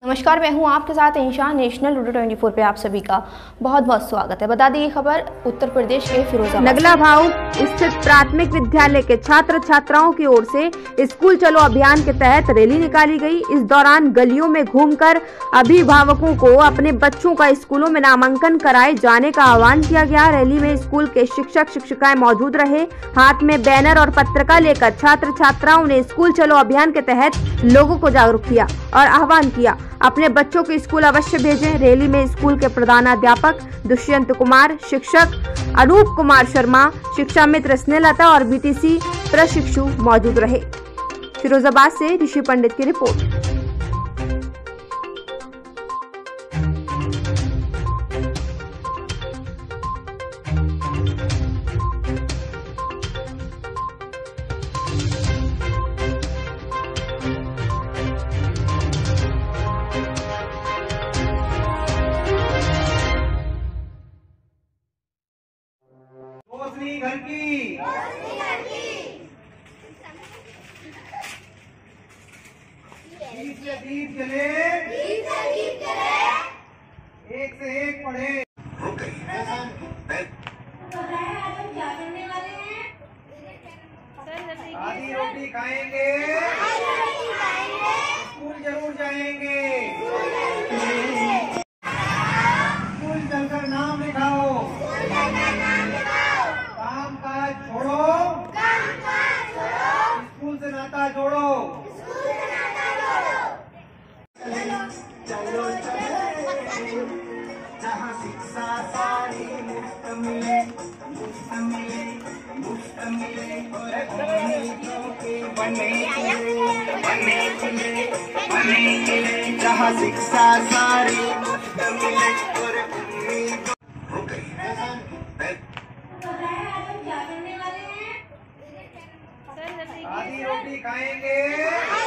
नमस्कार, मैं हूं आपके साथ इंशा। नेशनल लूडो 24 पे आप सभी का बहुत बहुत स्वागत है। बता दी ये खबर उत्तर प्रदेश के फिरोजाबाद नगला भाऊ स्थित प्राथमिक विद्यालय के छात्र छात्राओं की ओर से स्कूल चलो अभियान के तहत रैली निकाली गई। इस दौरान गलियों में घूमकर अभिभावकों को अपने बच्चों का स्कूलों में नामांकन कराए जाने का आह्वान किया गया। रैली में स्कूल के शिक्षक शिक्षिकाएं मौजूद रहे। हाथ में बैनर और पत्रिका लेकर छात्र छात्राओं ने स्कूल चलो अभियान के तहत लोगों को जागरूक किया और आह्वान किया अपने बच्चों को स्कूल अवश्य भेजें। रैली में स्कूल के प्रधानाध्यापक दुष्यंत कुमार, शिक्षक अनूप कुमार शर्मा, शिक्षा मित्र स्नेहलता और बीटीसी प्रशिक्षु मौजूद रहे। फिरोजाबाद से ऋषि पंडित की रिपोर्ट। घर की दीप से दीप जले, एक से एक पढ़े। आधी रोटी खाएंगे, स्कूल जरूर जाएंगे। स्कूल चलकर नाम लिखाओ, छोड़ो, स्कूल से नाता जोड़ो। चलो जहाँ शिक्षा सारी मुफ्त मिले, और बने जहाँ शिक्षा सारी मुफ्त मिले और हो गई। आधी रोटी खाएंगे,